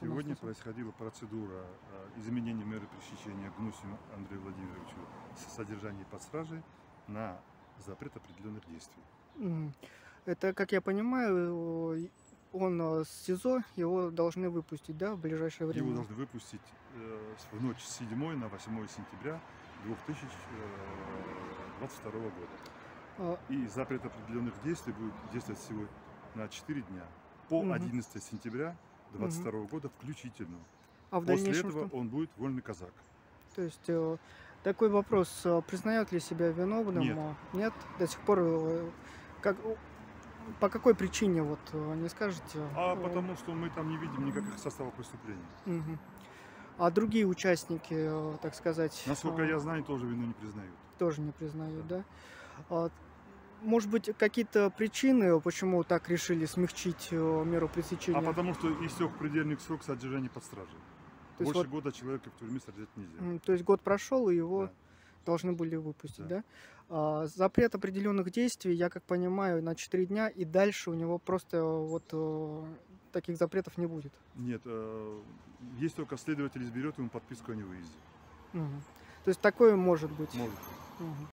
у нас Сегодня на суде? происходила процедура изменения меры пресечения Гнусину Андрею Владимировичу с содержания под стражей на запрет определенных действий. Мгм. Это, как я понимаю, он с СИЗО, его должны выпустить, да, в ближайшее Его время? должны выпустить в ночь с 7 на 8 сентября 2022 года. А, И запрет определенных действий будет действовать всего на 4 дня, по мгм, 11 сентября мгм. 2022 года включительно. А в После дальнейшем этого что? он будет вольный казак. То есть такой вопрос: признает ли себя виновным? Нет. Нет, до сих пор. Как, по какой причине, вот не скажете? А потому что мы там не видим никаких составов преступления. Мгм. А другие участники, так сказать, Насколько я знаю, тоже вину не признают. тоже не признают, Да. да? А, Может быть, какие-то причины, почему так решили смягчить меру А пресечения? потому что истек предельный срок содержания под стражей. То есть Больше вот, года человека в тюрьме содержать нельзя. то есть год прошел, и его Да, должны были выпустить, да. да? Запрет определенных действий, я как понимаю, на 4 дня, и дальше у него просто вот таких запретов не будет. Нет, есть только следователь изберет ему подписку о невыезде. Мгм. То есть такое может быть. Может. Мгм.